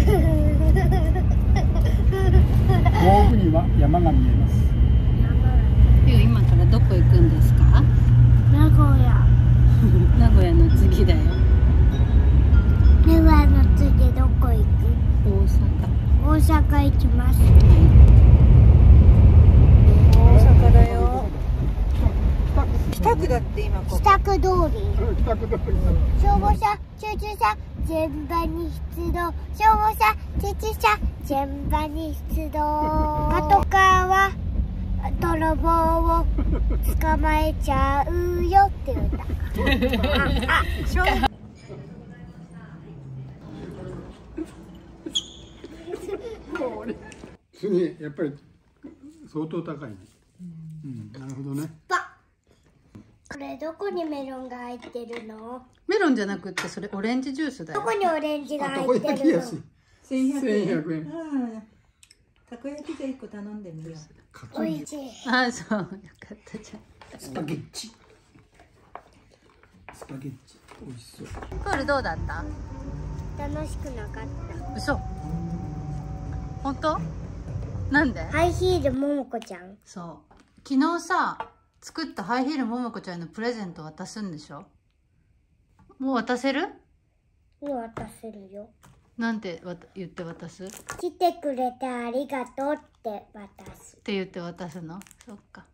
遠くには山が見えます。 今からどこ行くんですか？ 名古屋。 名古屋の次だよ。 名古屋の次どこ行く？大阪行きます。 大阪だよ。北区だって今ここ。 北区通り。 北区通り。 消防車、救急車、順番に出動。消防車、救急車、順番に出動。パトカーは泥棒を捕まえちゃうよって言った。 次やっぱり相当高いね。なるほどね。 これどこにメロンが入ってるの？ メロンじゃなくってそれオレンジジュースだよ。 どこにオレンジがたこ入ってるの？ 焼き安い。 1100 1100円。 たこ焼きじゃ1個頼んでみよう。 おいしい。 あ、そう、よかったじゃん。 スパゲッチ。スパゲッチ。美味しそう。 プールどうだった？ 楽しくなかった。 嘘。本当？なんで？ ハイヒールももこちゃん。 そう。昨日さ、作ったハイヒールももこちゃんへのプレゼント渡すんでしょ？もう渡せる？ もう渡せるよ。 なんて言って渡す？っ来てくれてありがとうって渡す。 て言って渡すの？そっか。